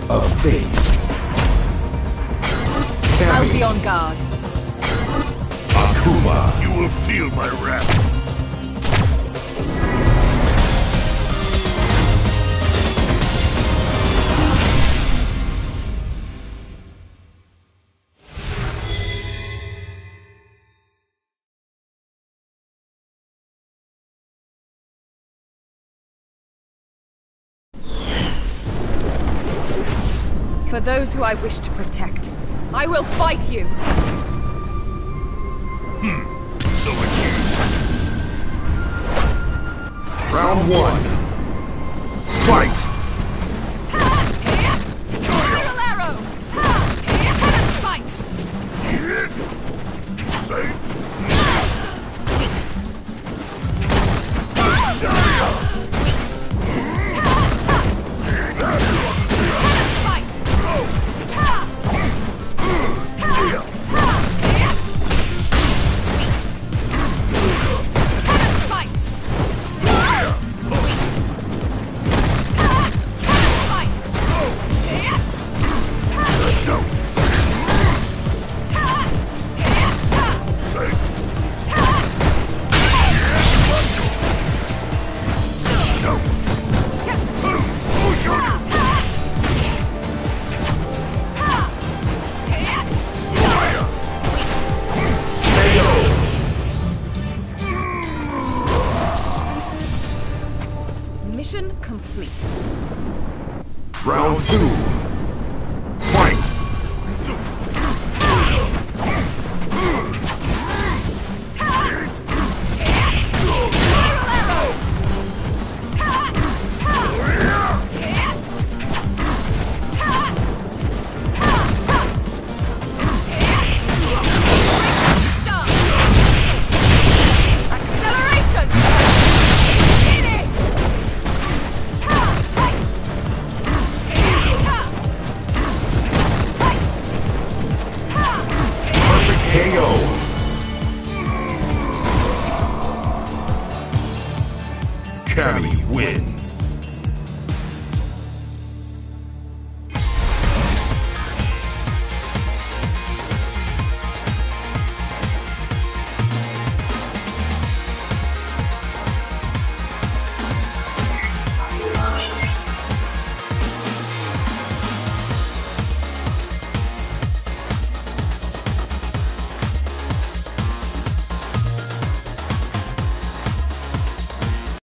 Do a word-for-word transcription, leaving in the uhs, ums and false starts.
of fate. I'll be on guard. Akuma. You will feel my wrath. For those who I wish to protect, I will fight you! Hmm. So it's you. Round one. Fight! Spiral arrow! Spike! Safe. Mission complete. Round two. Fight! K O. Cammy wins.